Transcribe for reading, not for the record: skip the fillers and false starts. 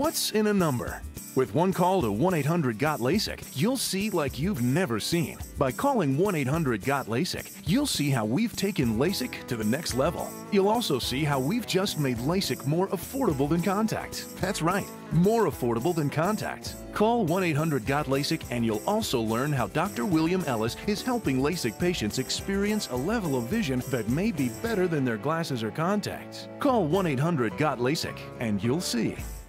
What's in a number? With one call to 1-800-GOT-LASIK, you'll see like you've never seen. By calling 1-800-GOT-LASIK, you'll see how we've taken LASIK to the next level. You'll also see how we've just made LASIK more affordable than contacts. That's right, more affordable than contacts. Call 1-800-GOT-LASIK and you'll also learn how Dr. William Ellis is helping LASIK patients experience a level of vision that may be better than their glasses or contacts. Call 1-800-GOT-LASIK and you'll see.